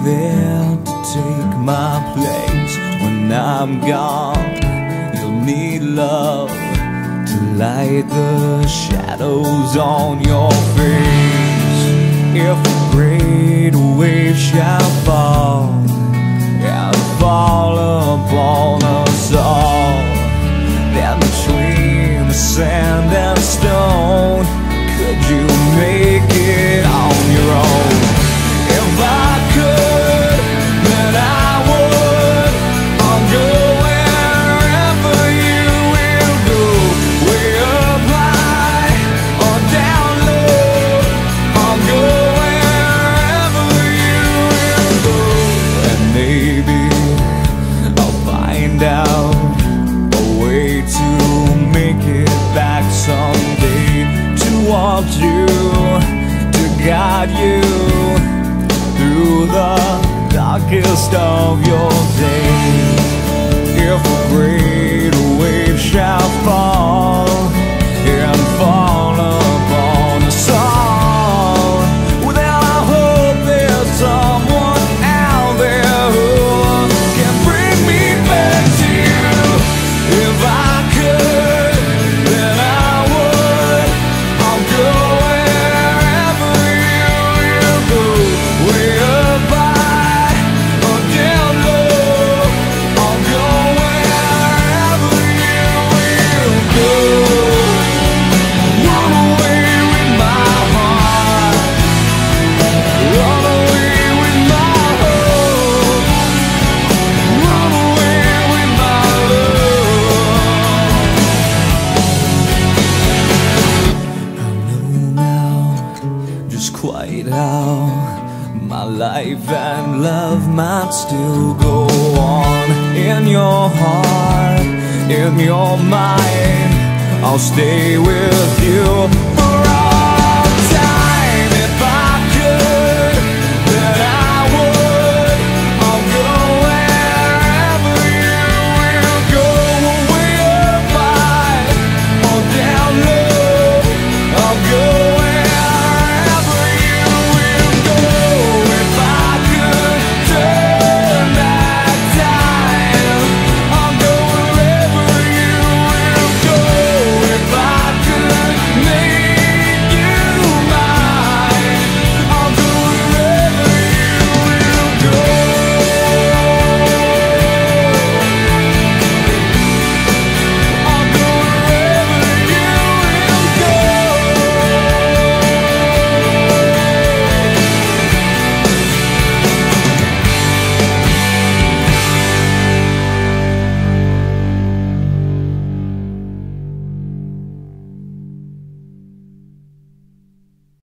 there to take my place. When I'm gone, you'll need love to light the shadows on your face. If a great wave shall fall and fall upon us all, then between the sand and stone, could you make it on your own? If I could, then I would. I'll go wherever you will go, way up high or down low. I'll go wherever you will go, and maybe I'll find out a way to make it back someday, to walk you, to guide you through the darkest of your days. If a great wave shall fall and fall upon us all, well, then I hope there's someone out there who can bring me back to you. If I could, then I would. I'll go wherever you will go, way up high or down low. I'll go wherever you will go. Run away with my heart, run away with my hope, run away with my love. I know now just quite how my life and love might still go on. In your heart, in your mind, I'll stay with you